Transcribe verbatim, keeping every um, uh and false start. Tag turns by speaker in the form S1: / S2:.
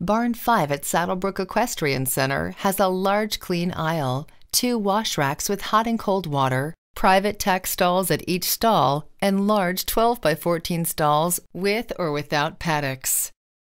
S1: Barn five at Saddlebrook Equestrian Center has a large clean aisle, two wash racks with hot and cold water, private tack stalls at each stall, and large twelve by fourteen stalls with or without paddocks.